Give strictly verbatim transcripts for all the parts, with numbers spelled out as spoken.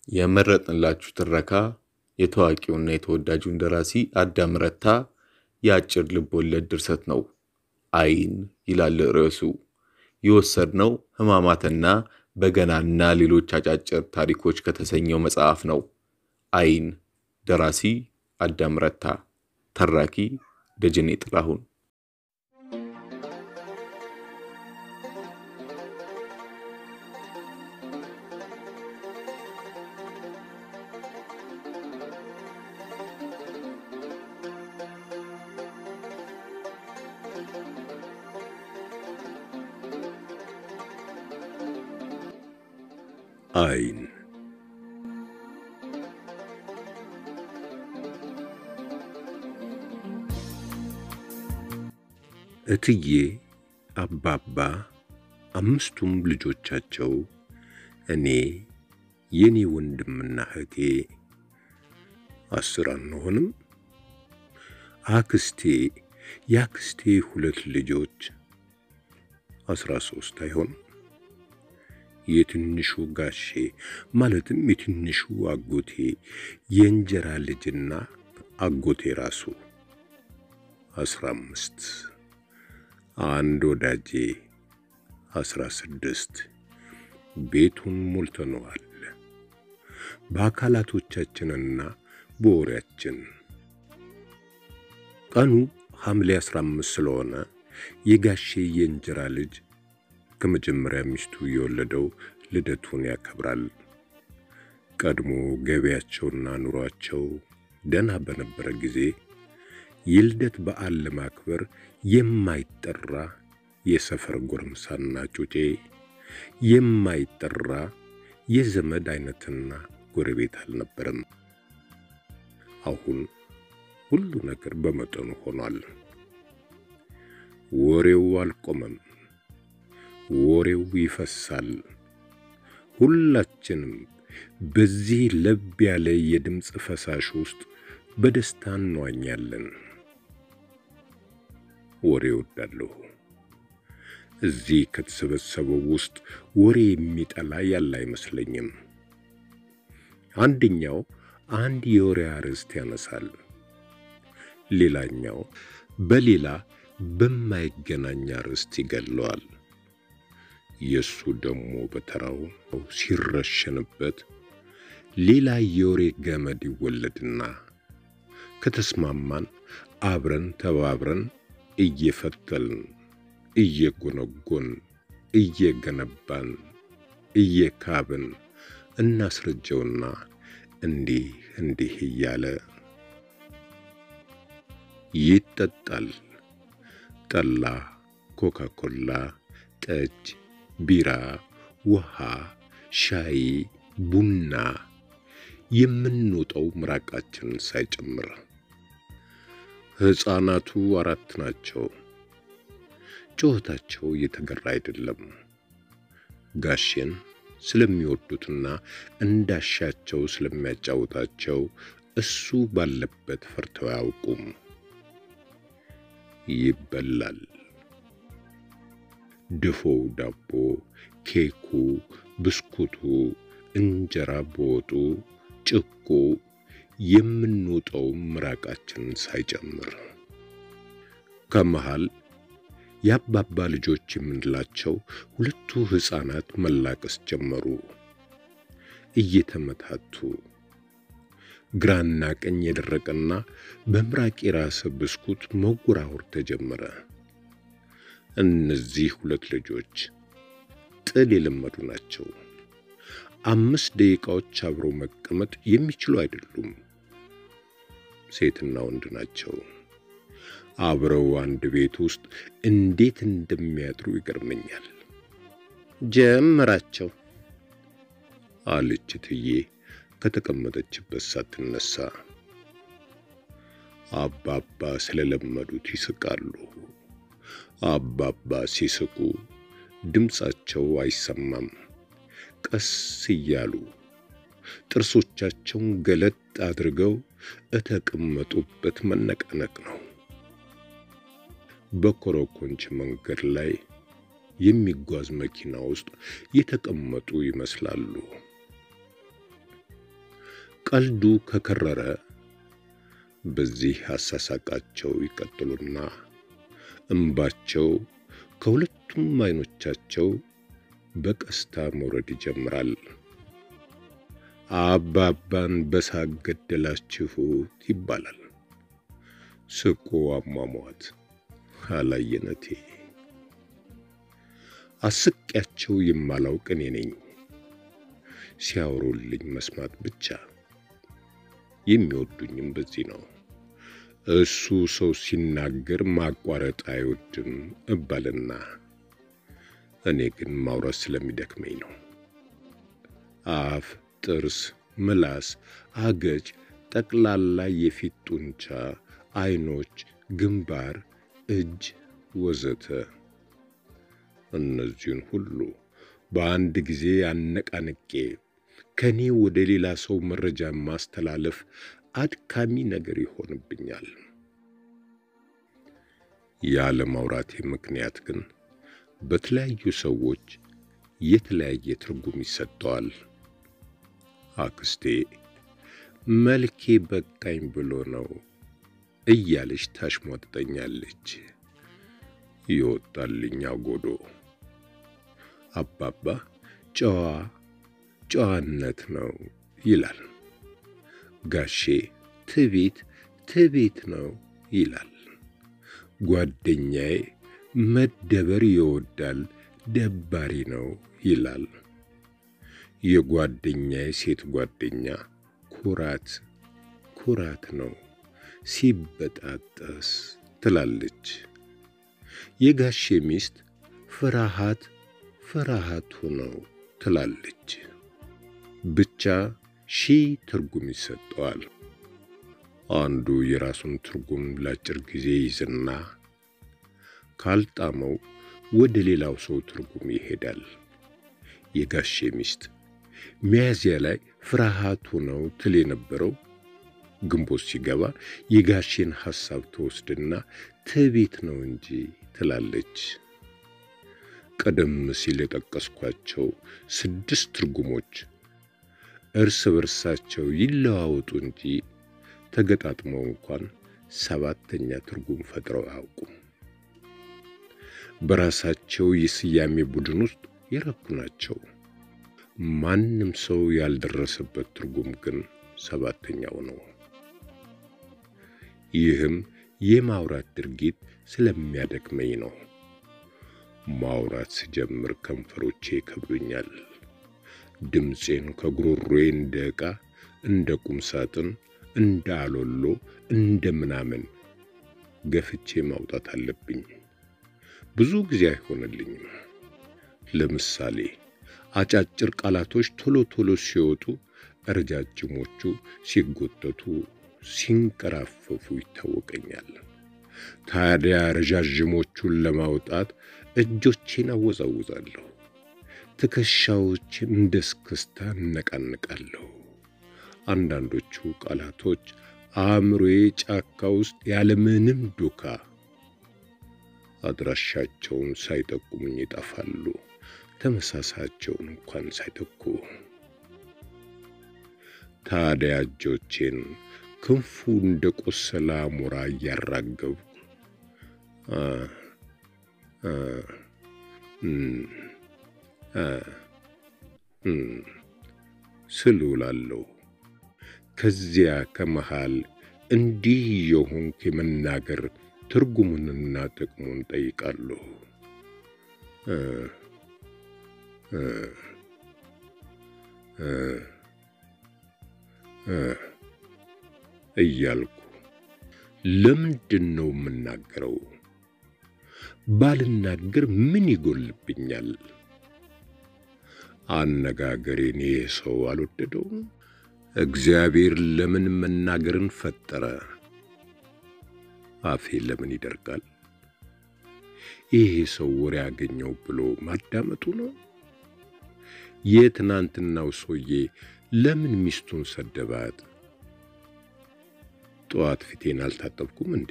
የመረጥንላችሁ ትረካ የታዋቂውና የተወዳጁን ደራሲ አዳም ረታ የአጭር ልቦለድ ድርሰት ነው። አይን ይላል ርዕሱ። የወሰድነው ሕማማትና በገናና ሌሎች አጫጭር ታሪኮች ከተሰኘው መጽሐፍ ነው። አይን ደራሲ አዳም ረታ፣ ተራኪ ደጀኔ ጥላሁን። አይን እትዬ አባባ አምስቱም ልጆቻቸው እኔ የኔ ወንድምና እህቴ አስር አንሆንም። አክስቴ ያክስቴ ሁለት ልጆች አስራ ሦስት አይሆን። የትንሹ ጋሼ ማለትም የትንሹ አጎቴ የእንጀራ ልጅና አጎቴ ራሱ አስራ አምስት። አንድ ወዳጄ አስራ ስድስት። ቤቱን ሞልተነዋል በአካላቶቻችንና በወሬያችን። ቀኑ ሐምሌ አስራ አምስት ስለሆነ የጋሼ የእንጀራ ልጅ ከመጀመሪያ ሚስቱ የወለደው ልደቱን ያከብራል። ቀድሞ ገቢያቸውና ኑሯቸው ደና በነበረ ጊዜ የልደት በዓል ለማክበር የማይጠራ የሰፈር ጎረምሳና ጩጬ፣ የማይጠራ የዘመድ አይነትና ጎረቤት አልነበረም። አሁን ሁሉ ነገር በመጠኑ ሆኗል። ወሬው አልቆመም። ወሬው ይፈሳል። ሁላችንም በዚህ ለብ ያለ የድምጽ ፈሳሽ ውስጥ በደስታ እንዋኛለን። ወሬው ወዳለሁ። እዚህ ከተሰበሰበው ውስጥ ወሬ የሚጠላ ያለ አይመስለኝም። አንደኛው አንድ የወሬ አርዕስት ያነሳል፣ ሌላኛው በሌላ በማይገናኝ አርዕስት ይገለዋል። የሱ ደግሞ በተራው ሲረሸንበት ሌላ የወሬ ገመድ ይወለድና ከተስማማን አብረን ተባብረን እየፈተልን እየጎነጎን እየገነባን እየካብን እናስረጀውና እንዲህ እንዲህ እያለ ይጠጣል። ጠላ፣ ኮካኮላ፣ ጠጅ፣ ቢራ፣ ውሃ፣ ሻይ፣ ቡና፣ የምንውጠው ምራቃችን ሳይጨምር። ሕፃናቱ አራት ናቸው። ጩኸታቸው የተገራ አይደለም። ጋሼን ስለሚወዱትና እንዳሻቸው ስለሚያጫውታቸው እሱ ባለበት ፈርተው አያውቁም። ይበላል። ድፎው ዳቦ፣ ኬኩ፣ ብስኩቱ፣ እንጀራ በወጡ፣ ጭቆ፣ የምንውጠው ምራቃችን ሳይጨምር። ከመሃል የአባባ ልጆች የምንላቸው ሁለቱ ሕፃናት መላቀስ ጀመሩ። እየተመታቱ ግራና ቀኝ የደረቀና በምራቅ የራሰ ብስኩት መጎራወር ተጀመረ። እነዚህ ሁለት ልጆች ጥል የለመዱ ናቸው። አምስት ደቂቃዎች አብረው መቀመጥ የሚችሉ አይደሉም። ሴትና ወንድ ናቸው። አብረው አንድ ቤት ውስጥ እንዴት እንደሚያድሩ ይገርመኛል። ጀመራቸው አለች እትዬ ከተቀመጠችበት ሳትነሳ። አባባ ስለለመዱት ይስቃሉ። አባባ ሲስቁ ድምጻቸው አይሰማም። ቀስ እያሉ ጥርሶቻቸውን ገለጥ አድርገው እተቀመጡበት መነቃነቅ ነው። በኮረኮንች መንገድ ላይ የሚጓዝ መኪና ውስጥ የተቀመጡ ይመስላሉ። ቀልዱ ከከረረ በዚህ አሳሳቃቸው ይቀጥሉና እንባቸው ከሁለቱም አይኖቻቸው በቀስታ መውረድ ይጀምራል። አባባን በሳቅ ገደላችሁት ይባላል። ስቆ አሟሟት አላየነቴ። አስቂያቸው የማላውቅ እኔ ነኝ። ሲያወሩልኝ መስማት ብቻ። የሚወዱኝም በዚህ ነው። እሱ ሰው ሲናገር ማቋረጥ አይወድም እባልና እኔ ግን ማውራት ስለሚደክመኝ ነው። አፍ፣ ጥርስ፣ ምላስ፣ አገጭ፣ ጠቅላላ የፊት ጡንቻ፣ አይኖች፣ ግንባር፣ እጅ ወዘተ እነዚህን ሁሉ በአንድ ጊዜ አነቃንቄ ከኔ ወደ ሌላ ሰው መረጃ ማስተላለፍ አድካሚ ነገር ይሆንብኛል። ያለ ማውራቴ ምክንያት ግን በተለያዩ ሰዎች የተለያየ ትርጉም ይሰጠዋል። አክስቴ መልኬ በቃኝ ብሎ ነው እያለች ታሽሟጥጠኛለች። ይወጣልኝ አጎዶ። አባባ ጨዋ ጨዋነት ነው ይላል። ጋሼ ትቢት ትቢት ነው ይላል። ጓደኛዬ መደበር ይወዳል ደባሪ ነው ይላል። የጓደኛዬ ሴት ጓደኛ ኩራት ኩራት ነው ሲበጣጠስ ትላለች። የጋሼ ሚስት ፍርሃት ፍርሃቱ ነው ትላለች። ብቻ ሺህ ትርጉም ይሰጠዋል። አንዱ የራሱን ትርጉም ለአጭር ጊዜ ይዝና ካልጣመው ወደ ሌላው ሰው ትርጉም ይሄዳል። የጋሼ ሚስት ሚያዝያ ላይ ፍርሃቱ ነው ትል የነበረው ግንቦት ሲገባ የጋሼን ሐሳብ ተወስድና ትዕቢት ነው እንጂ ትላለች። ቀደም ሲል የጠቀስኳቸው ስድስት ትርጉሞች እርስ በርሳቸው ይለዋወጡ እንጂ ተገጣጥመው እንኳን ሰባተኛ ትርጉም ፈጥረው አያውቁም። በራሳቸው የስያሜ ቡድን ውስጥ የረኩ ናቸው። ማንም ሰው ያልደረሰበት ትርጉም ግን ሰባተኛው ነው። ይህም የማውራት ድርጊት ስለሚያደክመኝ ነው። ማውራት ስጀምር ከንፈሮቼ ከብዶኛል። ድምፄን ከጉሮሮዬ እንደ ዕቃ፣ እንደ ቁም ሳጥን፣ እንደ አሎሎ፣ እንደ ምናምን ገፍቼ ማውጣት አለብኝ። ብዙ ጊዜ አይሆንልኝም። ለምሳሌ አጫጭር ቃላቶች ቶሎ ቶሎ ሲወጡ፣ ረጃጅሞቹ ሲጎተቱ ሲንቀራፈፉ ይታወቀኛል። ታዲያ ረጃጅሞቹን ለማውጣት እጆቼን አወዛውዛለሁ። ትከሻዎቼን እንደ እስክስታ እነቃንቃለሁ። አንዳንዶቹ ቃላቶች አእምሮዬ ጫካ ውስጥ ያለምንም ዱካ አድራሻቸውን ሳይጠቁሙኝ ይጠፋሉ። ተመሳሳቸውን እንኳን ሳይተኩ ታዲያ እጆቼን ክንፉ እንደ ቆሰለ አሞራ እያራገብኩ አ አ አ ስል ውላለሁ። ከዚያ ከመሃል እንዲህ የሆንኩ የመናገር ትርጉሙንና ጥቅሙን ጠይቃለሁ እ እ እ እያልኩ ለምንድን ነው የምናገረው? ባልናገር ምን ይጎልብኛል? አነጋገሬን ይሄ ሰው አልወደደውም? እግዚአብሔር ለምን መናገርን ፈጠረ? አፌ ለምን ይደርቃል? ይሄ ሰው ወሬ ያገኘው ብሎ ማዳመጡ ነው? የትናንትናው ሰውዬ ለምን ሚስቱን ሰደባት? ጠዋት ፊቴን አልታጠብኩም እንዴ?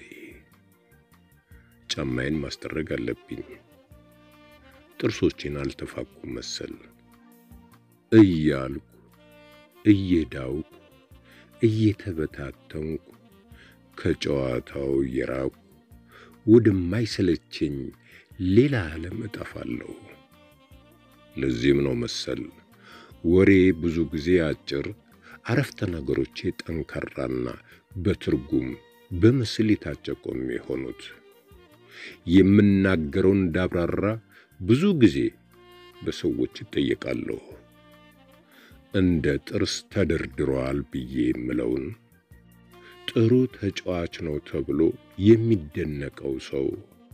ጫማዬን ማስጠረግ አለብኝ። ጥርሶቼን አልተፋኩም መሰል እያልኩ እየዳውኩ እየተበታተንኩ ከጨዋታው የራቁ ወደማይሰለቸኝ ሌላ ዓለም እጠፋለሁ። ለዚህም ነው መሰል ወሬ ብዙ ጊዜ አጭር፣ አረፍተ ነገሮቼ ጠንካራና በትርጉም በምስል የታጨቁ የሚሆኑት። የምናገረው እንዳብራራ ብዙ ጊዜ በሰዎች እጠየቃለሁ። እንደ ጥርስ ተደርድሯል ብዬ የምለውን ጥሩ ተጫዋች ነው ተብሎ የሚደነቀው ሰው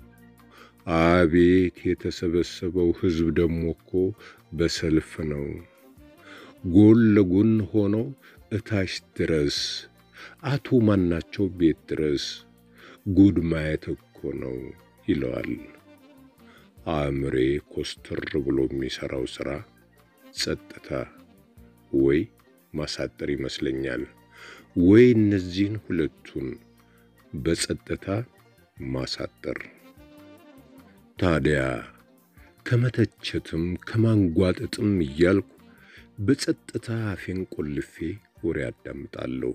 አቤት የተሰበሰበው ሕዝብ ደሞ እኮ በሰልፍ ነው፣ ጎን ለጎን ሆነው እታች ድረስ አቶ ማናቸው ቤት ድረስ ጉድ ማየት እኮ ነው ይለዋል። አእምሬ ኮስተር ብሎ የሚሰራው ሥራ ጸጥታ ወይ ማሳጠር ይመስለኛል፣ ወይ እነዚህን ሁለቱን በጸጥታ ማሳጠር። ታዲያ ከመተቸትም ከማንጓጠጥም እያልኩ በጸጥታ አፌን ቆልፌ ወሬ አዳምጣለሁ።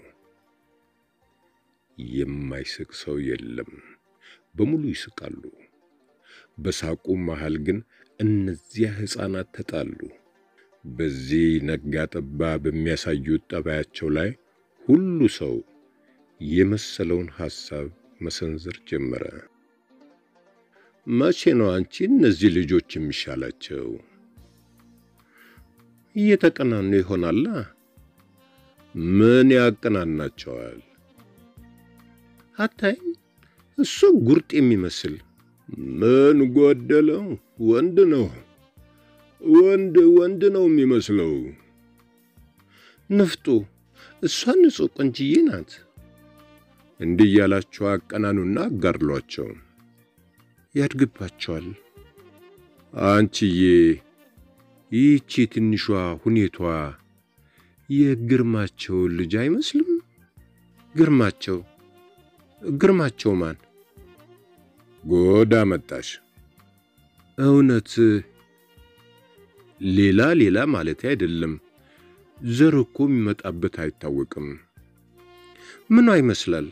የማይስቅ ሰው የለም፣ በሙሉ ይስቃሉ። በሳቁ መሃል ግን እነዚያ ሕፃናት ተጣሉ። በዚህ ነጋ ጠባ በሚያሳዩት ጠባያቸው ላይ ሁሉ ሰው የመሰለውን ሐሳብ መሰንዘር ጀመረ። መቼ ነው አንቺ እነዚህ ልጆች የሚሻላቸው? እየተቀናኑ ይሆናላ። ምን ያቀናናቸዋል? አታይም? እሱ ጉርጥ የሚመስል ምን ጎደለው? ወንድ ነው፣ ወንድ ወንድ ነው የሚመስለው። ንፍጡ እሷ ንጹህ ቆንጅዬ ናት። እንዲህ ያላችሁ አቀናኑና አጋርሏቸው፣ ያድግባቸዋል። አንቺዬ ይህቺ ትንሿ ሁኔቷ የግርማቸው ልጅ አይመስልም? ግርማቸው ግርማቸው ማን? ጎዳ መጣሽ። እውነት ሌላ ሌላ ማለት አይደለም። ዘር እኮ የሚመጣበት አይታወቅም። ምን ይመስላል?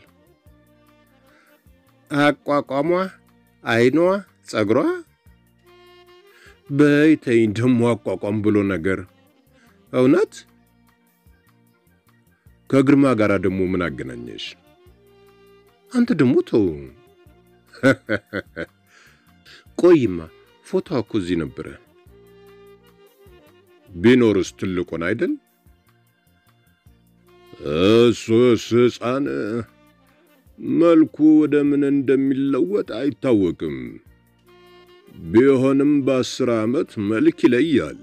አቋቋሟ፣ አይኗ፣ ጸጉሯ። በይተኝ ደሞ አቋቋም ብሎ ነገር። እውነት ከግርማ ጋር ደሞ ምን አገናኘሽ? አንተ ደሞ ተው። ቆይማ ፎቶዋ እኮ እዚህ ነበረ። ቢኖርስ ትልቁን አይደል? እሱስ ሕፃን መልኩ ወደ ምን እንደሚለወጥ አይታወቅም። ቢሆንም በአስር ዓመት መልክ ይለያል።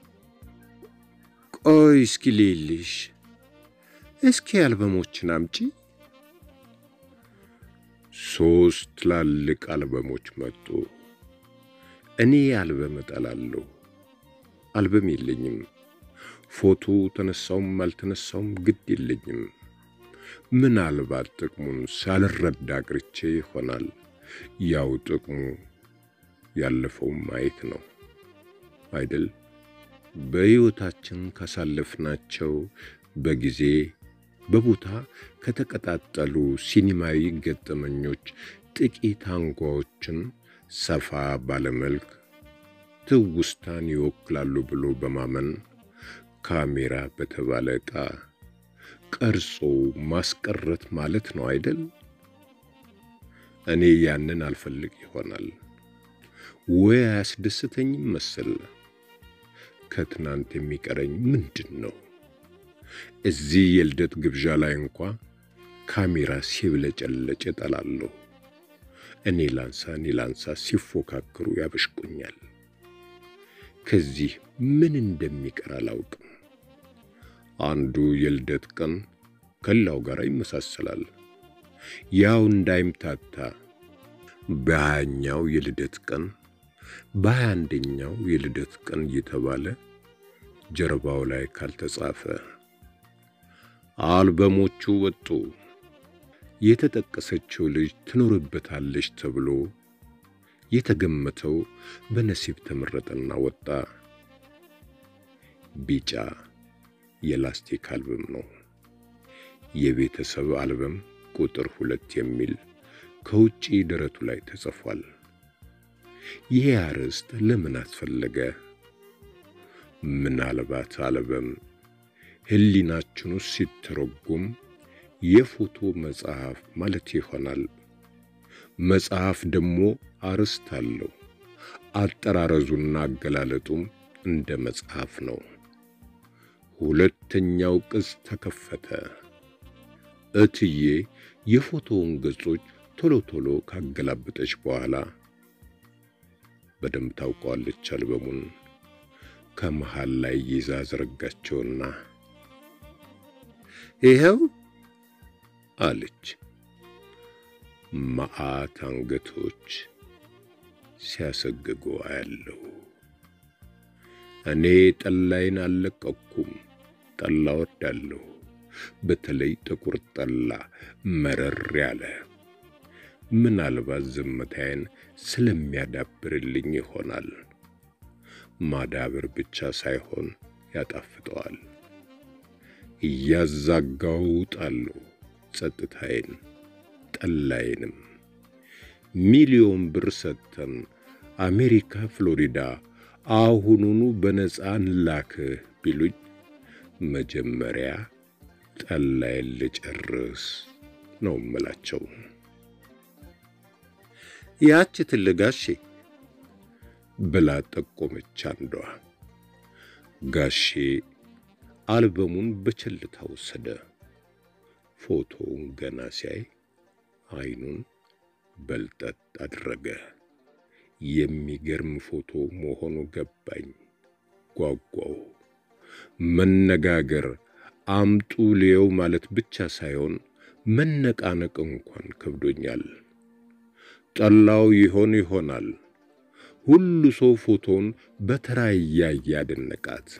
ቆይ እስኪ ልይልሽ። እስኪ አልበሞችን አምጪ። ሶስት ትላልቅ አልበሞች መጡ። እኔ አልበም እጠላለሁ። አልበም የለኝም። ፎቶ ተነሳውም አልተነሳውም ግድ የለኝም። ምናልባት ጥቅሙን ሳልረዳ ቅርቼ ይሆናል። ያው ጥቅሙ ያለፈው ማየት ነው አይደል? በሕይወታችን ካሳለፍናቸው በጊዜ በቦታ ከተቀጣጠሉ ሲኒማዊ ገጠመኞች ጥቂት አንጓዎችን ሰፋ ባለመልክ ትውስታን ይወክላሉ ብሎ በማመን ካሜራ በተባለ ዕቃ ቀርጾ ማስቀረት ማለት ነው አይደል? እኔ ያንን አልፈልግ ይሆናል ወይ አያስደስተኝም መሰል። ከትናንት የሚቀረኝ ምንድን ነው? እዚህ የልደት ግብዣ ላይ እንኳ ካሜራ ሲብለጨለጭ እጠላለሁ። እኔ ላንሳ እኔ ላንሳ ሲፎካከሩ ያበሽቁኛል። ከዚህ ምን እንደሚቀር አላውቅም። አንዱ የልደት ቀን ከላው ጋር ይመሳሰላል። ያው እንዳይምታታ በሃያኛው የልደት ቀን በሃያ አንደኛው የልደት ቀን እየተባለ ጀርባው ላይ ካልተጻፈ አልበሞቹ ወጡ። የተጠቀሰችው ልጅ ትኖርበታለች ተብሎ የተገመተው በነሲብ ተመረጠና ወጣ። ቢጫ የላስቲክ አልበም ነው። የቤተሰብ አልበም ቁጥር ሁለት የሚል ከውጪ ደረቱ ላይ ተጽፏል። ይሄ አርዕስት ለምን አስፈለገ? ምናልባት አልበም ህሊናችን ውስጥ ሲተረጎም የፎቶ መጽሐፍ ማለት ይሆናል። መጽሐፍ ደግሞ አርዕስት አለው። አጠራረዙና አገላለጡም እንደ መጽሐፍ ነው። ሁለተኛው ቅጽ ተከፈተ። እትዬ የፎቶውን ገጾች ቶሎ ቶሎ ካገላበጠች በኋላ በደንብ ታውቀዋለች። አልበሙን ከመሃል ላይ ይዛ ዘረጋቸውና ይሄው አለች። መዓት አንገቶች ሲያሰግጉ አያለሁ። እኔ ጠላይን አልለቀኩም። ጠላ ወዳለሁ። በተለይ ጥቁር ጠላ መረር ያለ። ምናልባት ዝምታዬን ስለሚያዳብርልኝ ይሆናል። ማዳበር ብቻ ሳይሆን ያጣፍጠዋል። እያዛጋው ጣለሁ ጸጥታዬን ጠላይንም። ሚሊዮን ብር ሰጥተን አሜሪካ ፍሎሪዳ አሁኑኑ በነፃ እንላክህ ቢሉኝ መጀመሪያ ጠላይን ልጨርስ ነው የምላቸው። ያቺ ትልጋሼ ብላ ጠቆመች አንዷ። ጋሼ አልበሙን በቸልታ ወሰደ። ፎቶውን ገና ሲያይ አይኑን በልጠጥ አደረገ። የሚገርም ፎቶ መሆኑ ገባኝ። ጓጓው። መነጋገር አምጡ ሊየው ማለት ብቻ ሳይሆን መነቃነቅ እንኳን ከብዶኛል። ጠላው ይሆን ይሆናል። ሁሉ ሰው ፎቶውን በተራ እያየ ያደነቃት።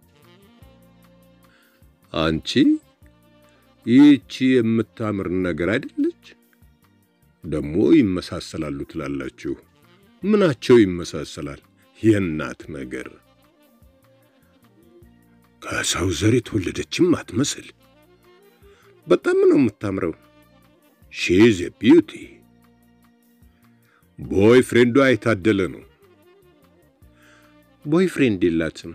አንቺ ይህቺ የምታምር ነገር አይደለች? ደሞ ይመሳሰላሉ ትላላችሁ። ምናቸው ይመሳሰላል? የእናት ነገር። ከሰው ዘር የተወለደችም አትመስል። በጣም ነው የምታምረው። ሺ ኢዝ ኤ ቢዩቲ። ቦይ ፍሬንዷ የታደለ ነው። ቦይ ፍሬንድ የላትም።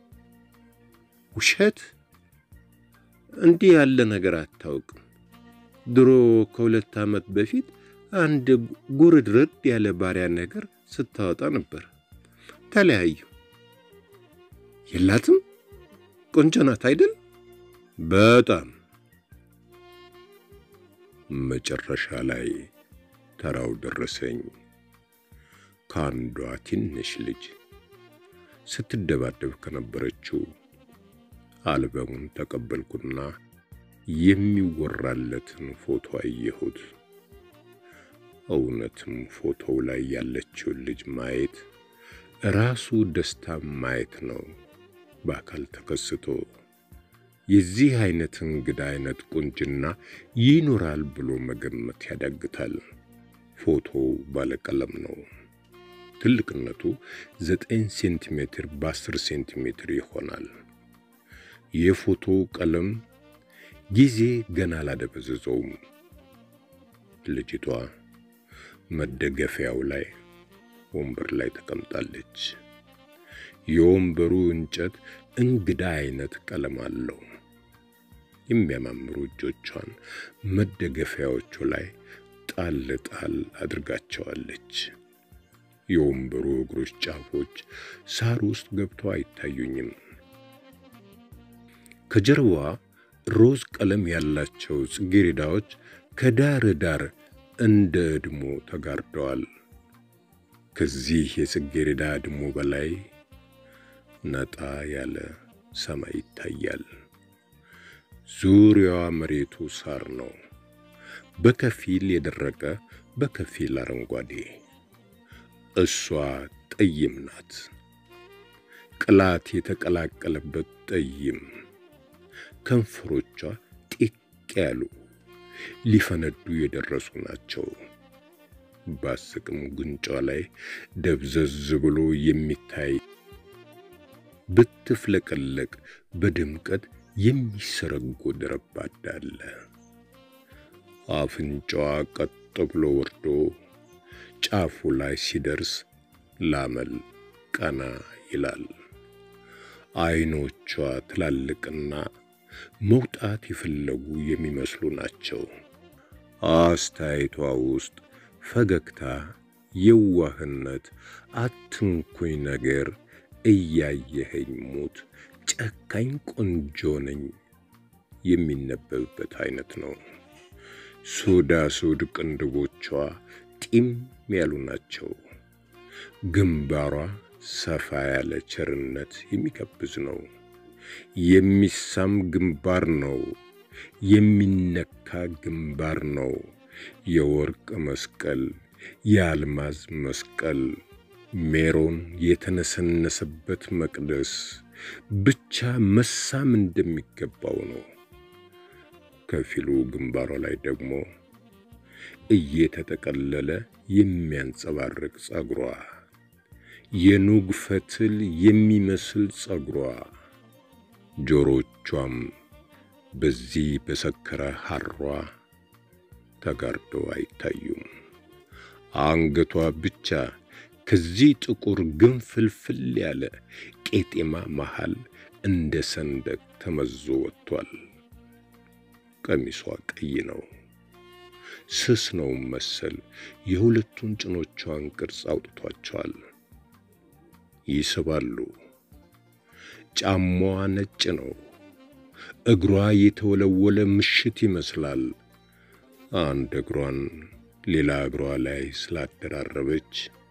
ውሸት! እንዲህ ያለ ነገር አታውቅም። ድሮ ከሁለት ዓመት በፊት አንድ ጉርድርድ ያለ ባሪያ ነገር ስታወጣ ነበር። ተለያዩ። የላትም? ቆንጆ ናት አይደል? በጣም። መጨረሻ ላይ ተራው ደረሰኝ። ከአንዷ ትንሽ ልጅ ስትደባደብ ከነበረችው አልበሙን ተቀበልኩና የሚወራለትን ፎቶ አየሁት። እውነትም ፎቶው ላይ ያለችው ልጅ ማየት ራሱ ደስታ ማየት ነው። በአካል ተከስቶ የዚህ አይነት እንግዳ አይነት ቁንጅና ይኖራል ብሎ መገመት ያዳግታል። ፎቶው ባለቀለም ነው። ትልቅነቱ ዘጠኝ ሴንቲሜትር በአስር ሴንቲሜትር ይሆናል። የፎቶ ቀለም ጊዜ ገና አላደበዘዘውም። ልጅቷ መደገፊያው ላይ ወንበር ላይ ተቀምጣለች። የወንበሩ እንጨት እንግዳ አይነት ቀለም አለው። የሚያማምሩ እጆቿን መደገፊያዎቹ ላይ ጣል ጣል አድርጋቸዋለች። የወንበሩ እግሮች ጫፎች ሳር ውስጥ ገብተው አይታዩኝም። ከጀርባ ሮዝ ቀለም ያላቸው ጽጌረዳዎች ከዳር ዳር እንደ እድሞ ተጋርደዋል። ከዚህ የጽጌረዳ እድሞ በላይ ነጣ ያለ ሰማይ ይታያል። ዙሪያዋ መሬቱ ሳር ነው። በከፊል የደረቀ በከፊል አረንጓዴ። እሷ ጠይም ናት። ቅላት የተቀላቀለበት ጠይም። ከንፈሮቿ ጢቅ ያሉ ሊፈነዱ የደረሱ ናቸው። ባስቅም ጉንጯ ላይ ደብዘዝ ብሎ የሚታይ ብትፍለቀለቅ በድምቀት የሚሰረጎ ደረባዳ አለ። አፍንጫዋ ቀጥ ብሎ ወርዶ ጫፉ ላይ ሲደርስ ላመል ቀና ይላል። አይኖቿ ትላልቅና መውጣት የፈለጉ የሚመስሉ ናቸው። አስተያየቷ ውስጥ ፈገግታ፣ የዋህነት፣ አትንኩኝ ነገር፣ እያየኸኝ ሙት፣ ጨካኝ ቆንጆ ነኝ የሚነበብበት አይነት ነው። ሱዳ ሱድ ቅንድቦቿ ጢም ያሉ ናቸው። ግንባሯ ሰፋ ያለ ቸርነት የሚጋብዝ ነው። የሚሳም ግንባር ነው። የሚነካ ግንባር ነው። የወርቅ መስቀል፣ የአልማዝ መስቀል፣ ሜሮን የተነሰነሰበት መቅደስ ብቻ መሳም እንደሚገባው ነው። ከፊሉ ግንባሯ ላይ ደግሞ እየተጠቀለለ የሚያንጸባርቅ ጸጉሯ፣ የኑግ ፈትል የሚመስል ጸጉሯ፣ ጆሮቿም በዚህ በሰከረ ሐሯ ተጋርደው አይታዩም። አንገቷ ብቻ ከዚህ ጥቁር ግንፍልፍል ያለ ቄጤማ መሃል እንደ ሰንደቅ ተመዞ ወጥቷል። ቀሚሷ ቀይ ነው። ስስ ነው መሰል የሁለቱን ጭኖቿን ቅርጽ አውጥቷቸዋል። ይስባሉ። ጫማዋ ነጭ ነው። እግሯ የተወለወለ ምሽት ይመስላል። አንድ እግሯን ሌላ እግሯ ላይ ስላደራረበች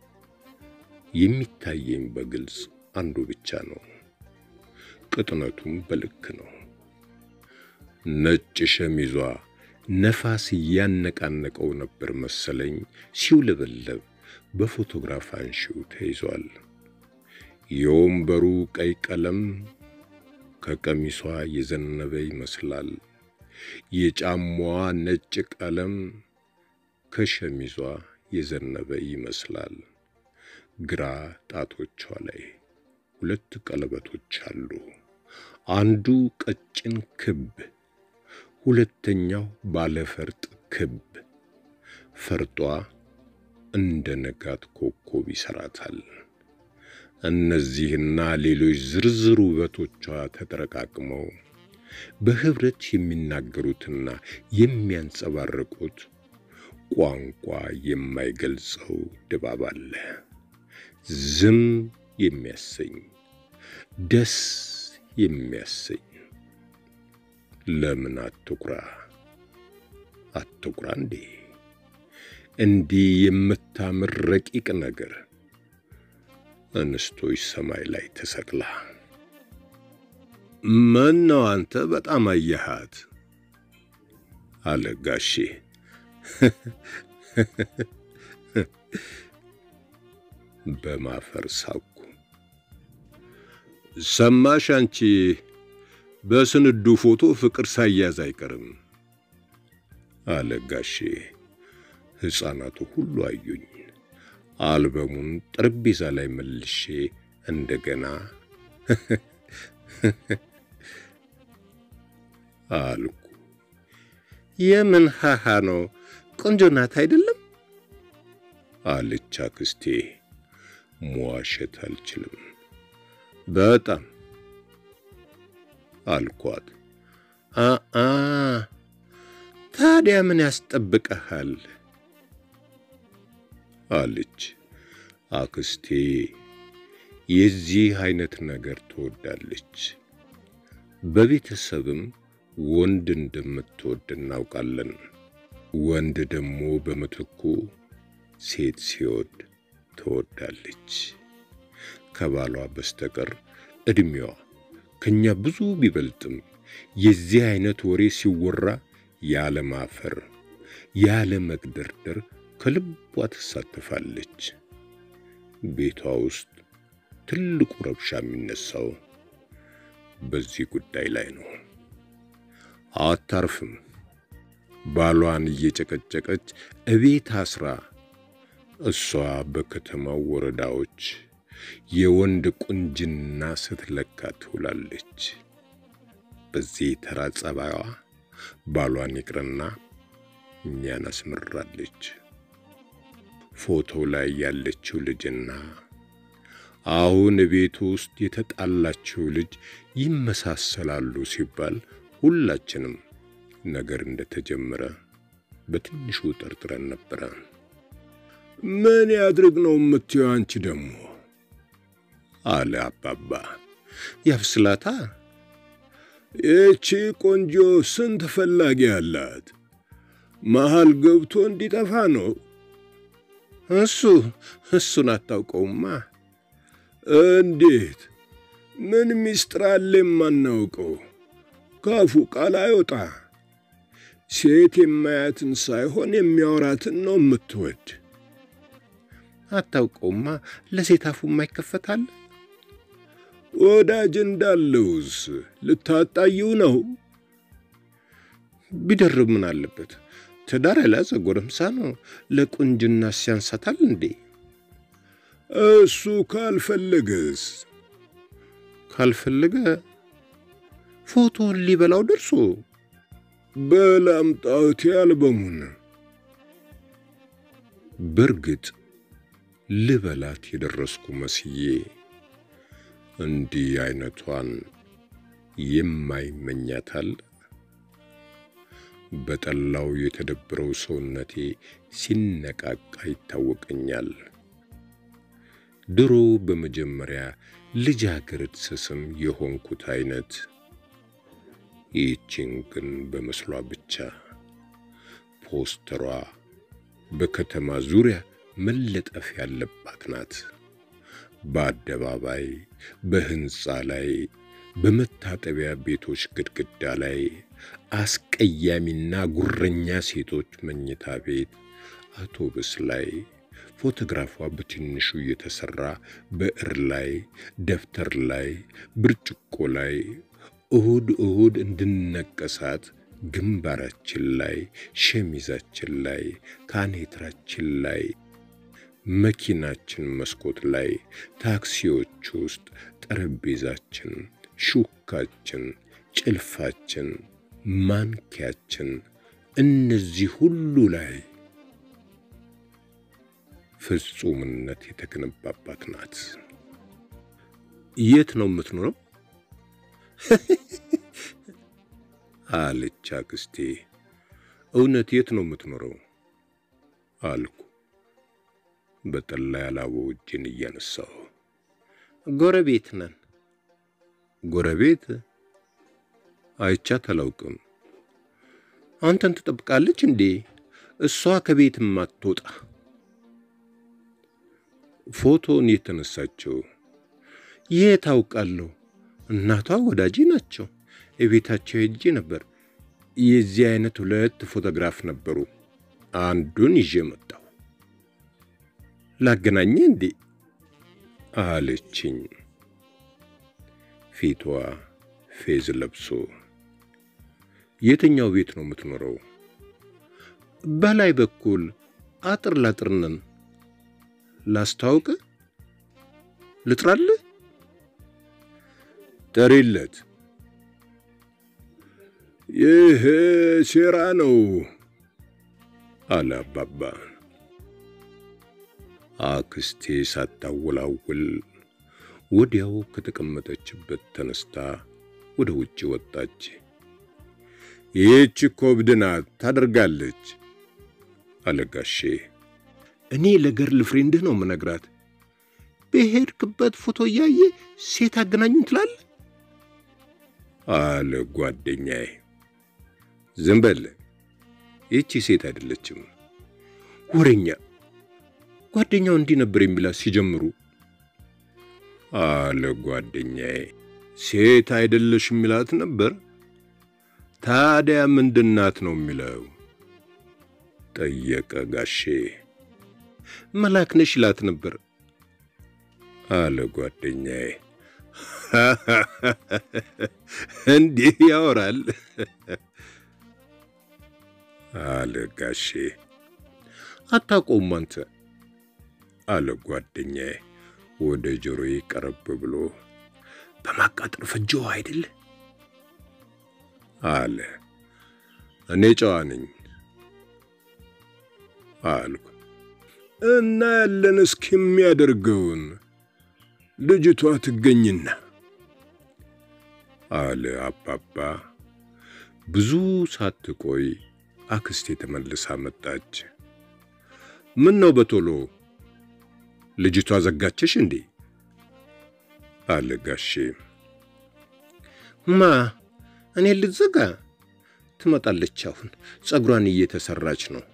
የሚታየኝ በግልጽ አንዱ ብቻ ነው። ቅጥነቱም በልክ ነው። ነጭ ሸሚዟ ነፋስ እያነቃነቀው ነበር መሰለኝ ሲውለበለብ በፎቶግራፍ አንሺው ተይዟል። የወንበሩ ቀይ ቀለም ከቀሚሷ የዘነበ ይመስላል። የጫማዋ ነጭ ቀለም ከሸሚዟ የዘነበ ይመስላል። ግራ ጣቶቿ ላይ ሁለት ቀለበቶች አሉ። አንዱ ቀጭን ክብ፣ ሁለተኛው ባለፈርጥ ክብ። ፈርጧ እንደ ነጋት ኮከብ ይሰራታል። እነዚህና ሌሎች ዝርዝር ውበቶቿ ተጠረቃቅመው በህብረት የሚናገሩትና የሚያንጸባርቁት ቋንቋ የማይገልጸው ድባብ አለ። ዝም የሚያሰኝ፣ ደስ የሚያሰኝ። ለምን አትኩራ አትኩራ እንዴ! እንዲህ የምታምር ረቂቅ ነገር እንስቶች ሰማይ ላይ ተሰቅላ። ምን ነው አንተ በጣም አየሃት አለ ጋሼ። በማፈር ሳኩ። ሰማሽ አንቺ በስንዱ ፎቶ ፍቅር ሳያዝ አይቀርም አለ ጋሼ። ሕፃናቱ ሁሉ አዩኝ። አልበሙን ጠረጴዛ ላይ መልሼ እንደገና አልኩ። የምን ሃሃ ነው? ቆንጆ ናት አይደለም አለች አክስቴ። መዋሸት አልችልም። በጣም አልኳት። አአ ታዲያ ምን ያስጠብቀሃል አለች አክስቴ። የዚህ አይነት ነገር ትወዳለች። በቤተሰብም ወንድ እንደምትወድ እናውቃለን። ወንድ ደግሞ በምትኩ ሴት ሲወድ ትወዳለች። ከባሏ በስተቀር እድሜዋ ከኛ ብዙ ቢበልጥም የዚህ አይነት ወሬ ሲወራ ያለ ማፈር ያለ መግደርደር ከልቧ ትሳተፋለች። ቤቷ ውስጥ ትልቁ ረብሻ የሚነሳው በዚህ ጉዳይ ላይ ነው። አታርፍም። ባሏን እየጨቀጨቀች እቤት አስራ እሷ በከተማው ወረዳዎች የወንድ ቁንጅና ስትለካ ትውላለች። በዚህ ተራ ጸባይዋ ባሏን ይቅርና እኛን አስመራለች። ፎቶ ላይ ያለችው ልጅና አሁን ቤት ውስጥ የተጣላችው ልጅ ይመሳሰላሉ ሲባል ሁላችንም ነገር እንደተጀመረ በትንሹ ጠርጥረን ነበር። ምን ያድርግ ነው የምትይው አንቺ ደግሞ? አለ አባባ። ያፍስላታ። እቺ ቆንጆ ስንት ፈላጊ አላት? መሃል ገብቶ እንዲጠፋ ነው። እሱ እሱን አታውቀውማ። እንዴት? ምን ሚስጥር አለ የማናውቀው? ካፉ ቃል አይወጣ። ሴት የማያትን ሳይሆን የሚያወራትን ነው የምትወድ። አታውቀውማ። ለሴት አፉ የማይከፈታል። ወዳጅ እንዳለውስ ልታጣየው ነው። ቢደርብ ምን አለበት? ትዳር ያላዘ ጎረምሳ ነው። ለቁንጅና ሲያንሳታል እንዴ? እሱ ካልፈለገስ? ካልፈለገ ፎቶን ሊበላው ደርሶ በላምጣውት አልበሙን። በርግጥ ልበላት የደረስኩ መስዬ እንዲህ አይነቷን የማይመኛታል። በጠላው የተደበረው ሰውነቴ ሲነቃቃ ይታወቀኛል። ድሮ በመጀመሪያ ልጃገረድ ስስም የሆንኩት አይነት ይህችን ግን በመስሏ ብቻ ፖስተሯ በከተማ ዙሪያ መለጠፍ ያለባት ናት። በአደባባይ፣ በህንጻ ላይ፣ በመታጠቢያ ቤቶች ግድግዳ ላይ፣ አስቀያሚና ጉረኛ ሴቶች መኝታ ቤት፣ አውቶቡስ ላይ ፎቶግራፏ በትንሹ የተሰራ ብዕር ላይ፣ ደብተር ላይ፣ ብርጭቆ ላይ እሁድ እሁድ እንድንነቀሳት ግንባራችን ላይ፣ ሸሚዛችን ላይ፣ ካኔትራችን ላይ፣ መኪናችን መስኮት ላይ፣ ታክሲዎች ውስጥ፣ ጠረጴዛችን፣ ሹካችን፣ ጭልፋችን፣ ማንኪያችን፣ እነዚህ ሁሉ ላይ ፍጹምነት የተገነባባት ናት። የት ነው የምትኖረው? አለች አክስቴ። እውነት የት ነው የምትኖረው? አልኩ በጠላ ያላወው እጄን እያነሳሁ። ጎረቤት ነን። ጎረቤት? አይቻት አላውቅም። አንተን ትጠብቃለች እንዴ? እሷ ከቤትም አትወጣ። ፎቶን የተነሳቸው የት አውቃለሁ? እናቷ ወዳጄ ናቸው። እቤታቸው ሄጄ ነበር። የዚህ አይነት ሁለት ፎቶግራፍ ነበሩ። አንዱን ይዤ መጣሁ። ላገናኘ እንዴ? አለችኝ። ፊቷ ፌዝ ለብሶ። የትኛው ቤት ነው የምትኖረው? በላይ በኩል አጥር ላጥር ነን። ላስታውቅ? ልጥራልህ? ጠሪለት። ይህ ሴራ ነው አለ አባባ። አክስቴ ሳታወላውል ወዲያው ከተቀመጠችበት ተነስታ ወደ ውጭ ወጣች። ይህች ኮብድ ናት ታደርጋለች አለ ጋሼ። እኔ ለገርል ፍሬንድህ ነው የምነግራት። በሄድክበት ፎቶ እያየ ሴት አገናኙን ትላለህ አለ ጓደኛዬ። ዝም በል፣ ይህቺ ሴት አይደለችም። ወሬኛ። ጓደኛው እንዲህ ነበር የሚላት ሲጀምሩ አለ ጓደኛዬ። ሴት አይደለሽ የሚላት ነበር? ታዲያ ምንድናት ነው የሚለው? ጠየቀ ጋሼ። መላክ ነሽ ይላት ነበር አለ ጓደኛዬ። እንዲህ ያወራል አለ ጋሼ። አታውቀውም አንተ አለ ጓደኛዬ ወደ ጆሮዬ ቀረብ ብሎ። በማቃጠል ፈጀው አይደል አለ። እኔ ጨዋ ነኝ አልኩ። እና ያለን እስኪሚያደርገውን ልጅቷ ትገኝና አለ አባባ። ብዙ ሳትቆይ አክስቴ ተመልሳ መጣች። ምን ነው በቶሎ ልጅቷ ዘጋችሽ እንዴ? አለ ጋሼ። ማ እኔ ልዘጋ? ትመጣለች አሁን ጸጉሯን እየተሰራች ነው።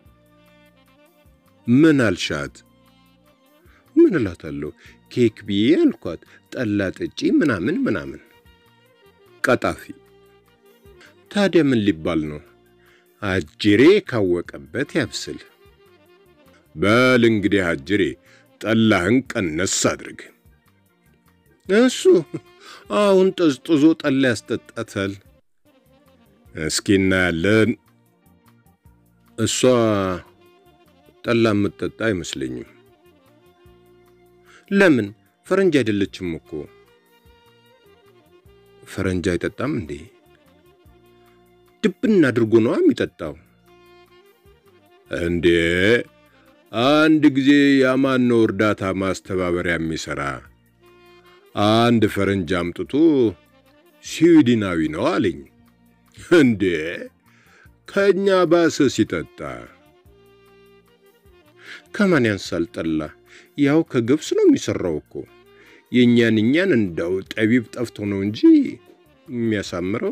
ምን አልሻት? ምን እላታለሁ? ኬክ ብዬ አልኳት። ጠላ ጠጪ ምናምን ምናምን። ቀጣፊ። ታዲያ ምን ሊባል ነው? አጅሬ ካወቀበት ያብስል። በል እንግዲህ አጅሬ ጠላህን ቀነስ አድርግ። እሱ አሁን ጠዝጥዞ ጠላ ያስጠጣታል። እስኪና ያለን እሷ ጠላ የምትጠጣ አይመስለኝም። ለምን? ፈረንጅ አይደለችም እኮ። ፈረንጅ አይጠጣም እንዴ? ድብና አድርጎ ነው የሚጠጣው። እንዴ አንድ ጊዜ ያማን ነው እርዳታ ማስተባበሪያ የሚሰራ አንድ ፈረንጅ አምጥቶ ስዊድናዊ ነው አለኝ። እንዴ ከኛ ባሰ ሲጠጣ። ከማን ያንሳል ጠላ? ያው ከገብስ ነው የሚሰራው እኮ። የኛን እኛን እንዳው ጠቢብ ጠፍቶ ነው እንጂ የሚያሳምረው።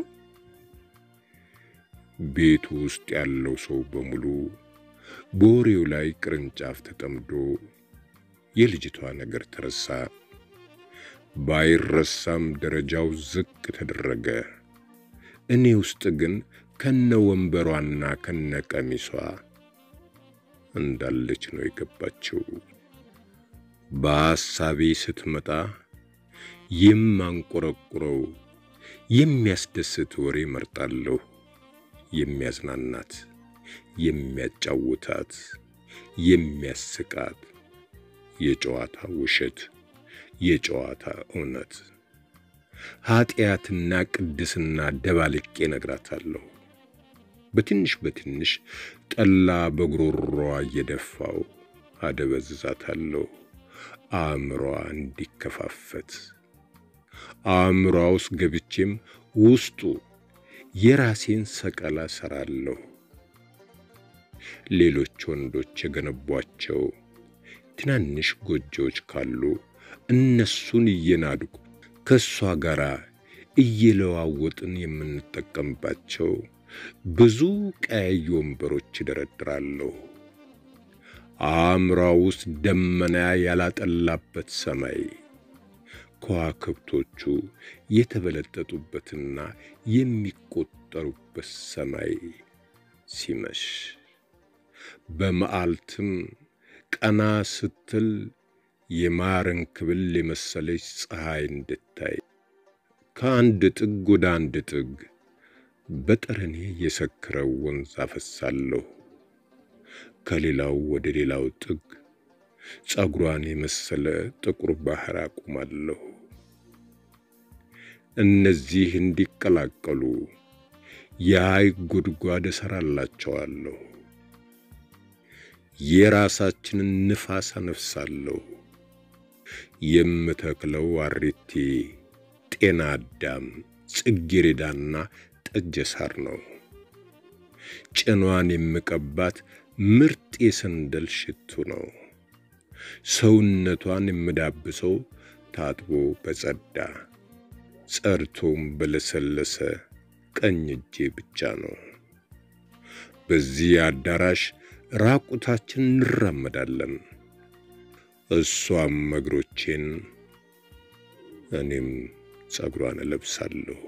ቤቱ ውስጥ ያለው ሰው በሙሉ በወሬው ላይ ቅርንጫፍ ተጠምዶ የልጅቷ ነገር ተረሳ። ባይረሳም ደረጃው ዝቅ ተደረገ። እኔ ውስጥ ግን ከነ ወንበሯና ከነ ቀሚሷ እንዳለች ነው የገባችው። በሐሳቤ ስትመጣ የማንቆረቁረው የሚያስደስት ወሬ መርጣለሁ። የሚያዝናናት፣ የሚያጫውታት፣ የሚያስቃት፣ የጨዋታ ውሸት፣ የጨዋታ እውነት፣ ኃጢአትና ቅድስና ደባልቄ ነግራታለሁ። በትንሽ በትንሽ ጠላ በግሮሮዋ እየደፋው አደበዝዛታለሁ። አእምሯ እንዲከፋፈት አእምሯ ውስጥ ገብቼም ውስጡ የራሴን ሰቀላ ሰራለሁ። ሌሎች ወንዶች የገነቧቸው ትናንሽ ጎጆዎች ካሉ እነሱን እየናድኩ ከሷ ጋር እየለዋወጥን የምንጠቀምባቸው ብዙ ቀይ ወንበሮች ደረድራለሁ። አእምሯ ውስጥ ደመና ያላጠላበት ሰማይ፣ ከዋክብቶቹ የተበለጠጡበትና የሚቆጠሩበት ሰማይ ሲመሽ፣ በመዓልትም ቀና ስትል የማርን ክብል የመሰለች ፀሐይ እንድታይ ከአንድ ጥግ ወደ አንድ ጥግ በጠረኔ የሰከረው ወንዝ አፈሳለሁ። ከሌላው ወደ ሌላው ጥግ ጸጉሯን የመሰለ ጥቁር ባህር አቁማለሁ። እነዚህ እንዲቀላቀሉ የሐይቅ ጉድጓድ እሰራላቸዋለሁ። የራሳችንን ንፋስ አነፍሳለሁ። የምተክለው አሪቲ፣ ጤና አዳም፣ ጽጌረዳና ጠጀ ሳር ነው። ጭኗን የምቀባት ምርጥ የሰንደል ሽቱ ነው። ሰውነቷን የምዳብሰው ታጥቦ በጸዳ ጸርቶም በለሰለሰ ቀኝ እጄ ብቻ ነው። በዚህ አዳራሽ ራቁታችን እንራመዳለን። እሷም እግሮቼን እኔም ጸጉሯን እለብሳለሁ።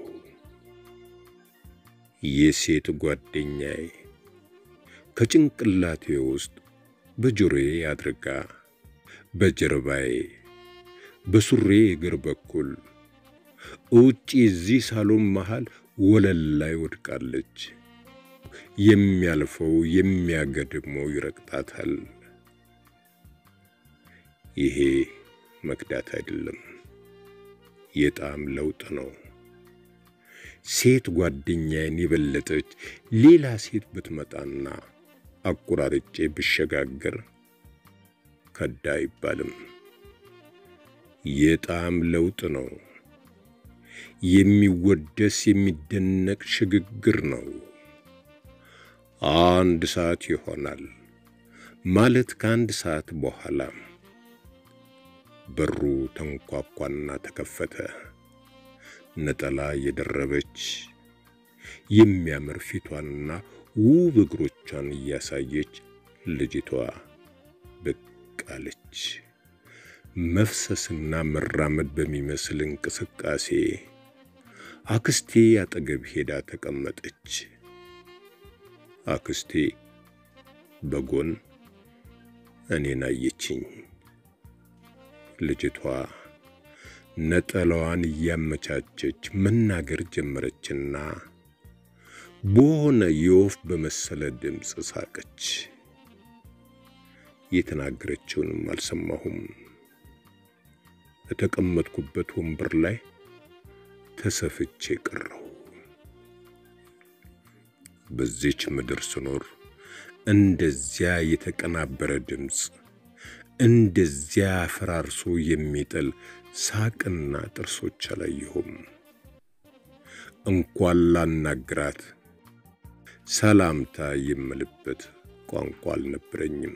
የሴት ጓደኛዬ ከጭንቅላቴ ውስጥ በጆሮዬ አድርጋ በጀርባዬ በሱሬ እግር በኩል ውጪ እዚህ ሳሎን መሃል ወለል ላይ ወድቃለች። የሚያልፈው የሚያገድመው ይረግጣታል። ይሄ መክዳት አይደለም፣ የጣም ለውጥ ነው። ሴት ጓደኛዬን የበለጠች ሌላ ሴት ብትመጣና አቁራርጬ ብሸጋገር ከዳ አይባልም። የጣም ለውጥ ነው። የሚወደስ የሚደነቅ ሽግግር ነው። አንድ ሰዓት ይሆናል ማለት ከአንድ ሰዓት በኋላ በሩ ተንኳኳና ተከፈተ። ነጠላ የደረበች የሚያምር ፊቷንና ውብ እግሮቿን እያሳየች ልጅቷ ብቅ አለች። መፍሰስና መራመድ በሚመስል እንቅስቃሴ አክስቴ አጠገብ ሄዳ ተቀመጠች። አክስቴ በጎን እኔን አየችኝ። ልጅቷ ነጠላዋን እያመቻቸች መናገር ጀመረችና በሆነ የወፍ በመሰለ ድምፅ ሳቀች። የተናገረችውንም አልሰማሁም። በተቀመጥኩበት ወንበር ላይ ተሰፍቼ ቀረሁ። በዚች ምድር ስኖር እንደዚያ የተቀናበረ ድምፅ እንደዚያ ፈራርሶ የሚጥል ሳቅና ጥርሶች አላየሁም። እንኳን ላናግራት ሰላምታ የምልበት ቋንቋ አልነበረኝም።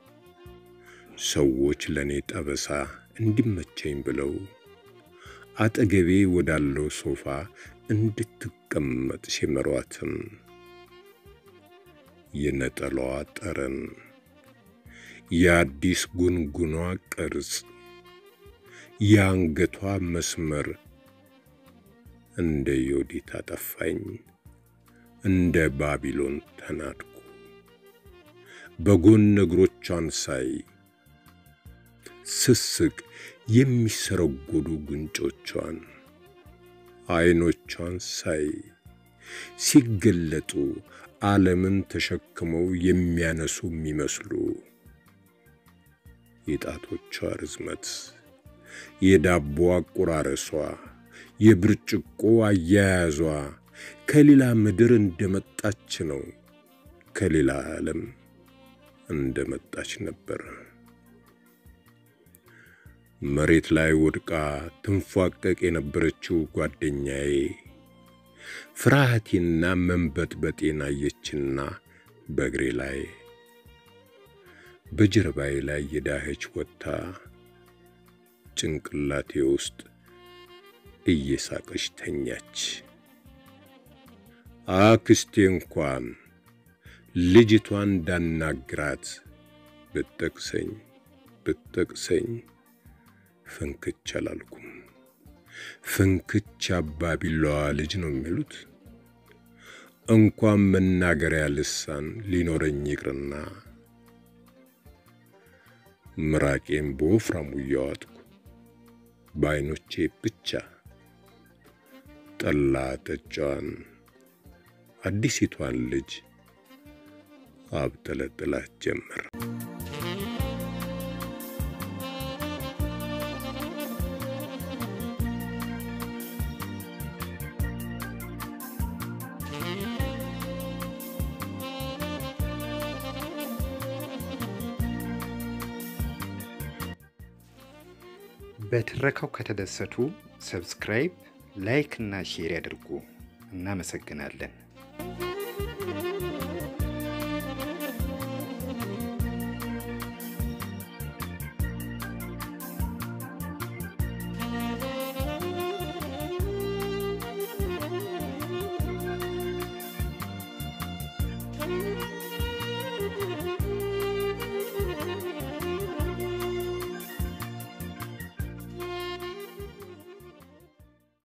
ሰዎች ለኔ ጠበሳ እንዲመቸኝ ብለው አጠገቤ ወዳለው ሶፋ እንድትቀመጥ ሲመሯትም የነጠላዋ ጠረን፣ የአዲስ ጉንጉኗ ቅርጽ፣ የአንገቷ መስመር እንደ ዮዲት አጠፋኝ። እንደ ባቢሎን ተናድኩ። በጎን እግሮቿን ሳይ ስስቅ የሚሰረጎዱ ጉንጮቿን፣ አይኖቿን ሳይ ሲገለጡ ዓለምን ተሸክመው የሚያነሱ የሚመስሉ የጣቶቿ ርዝመት፣ የዳቦ አቆራረሷ፣ የብርጭቆ አያያዟ ከሌላ ምድር እንደመጣች ነው። ከሌላ ዓለም እንደመጣች ነበር። መሬት ላይ ወድቃ ትንፏቀቅ የነበረችው ጓደኛዬ ፍርሃቴና መንበጥበጤን አየችና በእግሬ ላይ በጀርባዬ ላይ የዳኸች ወጥታ ጭንቅላቴ ውስጥ እየሳቀች ተኛች። አክስቴ እንኳን ልጅቷን እንዳናግራት ብትጠቅሰኝ ብትጠቅሰኝ ፍንክች አላልኩም። ፍንክች አባቢላዋ ልጅ ነው የሚሉት። እንኳን መናገሪያ ልሳን ሊኖረኝ ይቅርና ምራቄን በወፍራሙ እያዋጥኩ በዓይኖቼ ብቻ ጠላ ጠጫዋን አዲሲቷን ልጅ አብጠለጥላት ጀመር። በትረካው ከተደሰቱ ሰብስክራይብ፣ ላይክ እና ሼር ያድርጉ። እናመሰግናለን። Thank you.